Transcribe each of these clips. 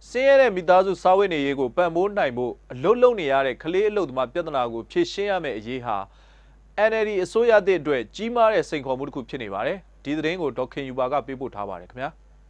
ဆင်းရဲတဲ့မိသားစုစားဝတ်နေရေးကိုပံ့ပိုးနိုင်ဖို့အလုတ်လုံနေရတဲ့ကလေးအလုတ်သမားပြဿနာကိုဖြေရှင်းရမယ့်အရေးဟာ NLD အစိုးရတဲ့အတွက်ကြီးမားတဲ့စိန်ခေါ်မှုတစ်ခုဖြစ်နေပါတယ်။ဒီသတင်းကိုဒေါက်ခင်ယူပါကပေးပို့ထားပါတယ်ခင်ဗျာ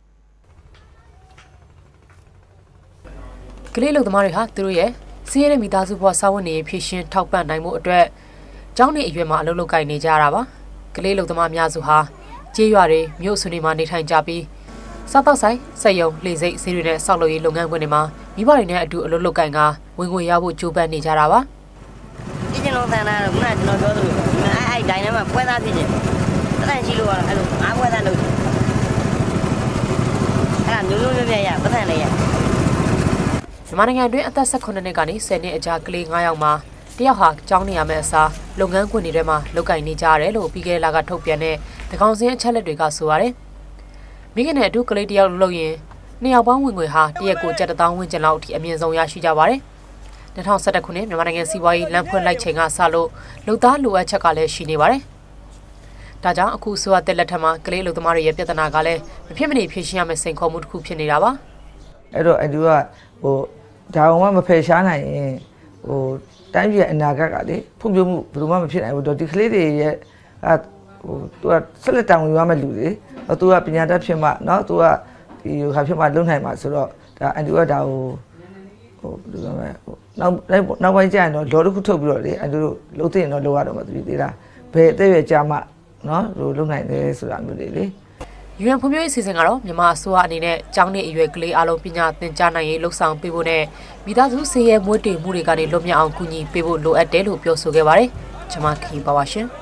။ကလေးအလုတ်သမားတွေဟာသူတို့ရဲ့ဆင်းရဲတဲ့မိသားစုဘဝစားဝတ်နေရေးဖြေရှင်းထောက်ပံ့နိုင်မှုအတွက်ကျောင်းနေအရွယ်မှာအလုပ်လုပ်ကိုင်နေကြရတာပါ။ကလေးအလုတ်သမားများစုဟာကျေးရွာတွေမြို့ဆွေတွေမှာနေထိုင်ကြပြီးစားတောက်ဆိုင်စက်ရုံလှေစိတ်ဈေးတွေနဲ့ဆောက်လုပ်ရေးလုပ်ငန်းခွင်တွေမှာမိဘတွေနဲ့အတူအလုပ်လုပ်ကိုင်ကဝင်ငွေရဖို့ကြိုးပမ်းနေကြတာပါ။ဒီကျွန်တော်ဆန္ဒကတော့ခုနကကျွန်တော်ပြောသလိုအဲ့ဒိုင်းထဲမှာပွဲသားဖြစ်နေတယ်။တန်းရှိလို့ကတော့အဲ့လိုငါးပွဲသားလုပ်တယ်။အဲ့ဒါမျိုးပြရပတ်သက်နေရ။မြန်မာနိုင်ငံအတွင်းအသက်18နှစ်ကနေ10နှစ်အကြားကလေး9ယောက်မှာတယောက်ဟာကျောင်းနေရမယ့်အစားလုပ်ငန်းခွင်တွေထဲမှာလုပ်ကိုင်နေကြရတယ်လို့ပြီးခဲ့တဲ့လကထုတ်ပြန်တဲ့သကောင်စင်းအချက်လက်တွေကဆိုပါတယ်။မိခင်နဲ့အတူကလေးတယောက်လုပ်ရင်နှစ်ယောက်ပေါင်းဝင်ငွေဟာတရက်ကို7,000ဝန်းကျင်လောက်အထိအမြင့်ဆုံးရရှိကြပါတယ်။2011ခုနှစ်မြန်မာနိုင်ငံစီးပွားရေးလမ်းဖွင့်လိုက်ချိန်ကစလို့လူသားလိုအပ်ချက်ကလည်းရှိနေပါတယ်။ဒါကြောင့်အခုဆိုရတဲ့လက်ထက်မှာကလေးလူသမားတွေရဲ့ပြဿနာကလည်းမဖြစ်မနေဖြေရှင်းရမယ့်စိန်ခေါ်မှုတစ်ခုဖြစ်နေတာပါ။အဲ့တော့အတူကဒါအောင်မဖယ်ရှားနိုင်ရင်တိုင်းပြည်အနာဂတ်ကလေဖွံ့ဖြိုးမှုဘယ်လိုမှမဖြစ်နိုင်ဘူးတော့ဒီကလေးတွေရဲ့သူကဆက်လက်တောင်းယူရမယ့်လူတွေသူကပညာတတ်ဖြစ်မှเนาะသူကဒီဟာဖြစ်မှလုံနိုင်မှာဆိုတော့ဒါအန်တူကဒါဘယ်လိုလဲနောက်ပိုင်းကျရင်တော့လော်တစ်ခုထုတ်ပြီးတော့လေအန်တူလုံးသိရင်တော့လောရတော့မှသူသေးတာဘယ်အသက်ရွယ်ကြာမှเนาะလုံနိုင်တယ်ဆိုတာမျိုးတွေလေ UN ဖွံ့ဖြိုးရေးအစီအစဉ်ကတော့မြန်မာအစိုးရအနေနဲ့ကျောင်းနေအရွယ်ကလေးအလုံးပညာသင်ကြားနိုင်ရေးလှုံ့ဆော်ပေးဖို့နဲ့မိသားစုဆင်းရဲမွေးတေမှုတွေကနေလွတ်မြောက်အောင်ကူညီပေးဖို့လိုအပ်တယ်လို့ပြောဆိုခဲ့ပါတယ်။ကျွန်မခင်ပါပါရှင်။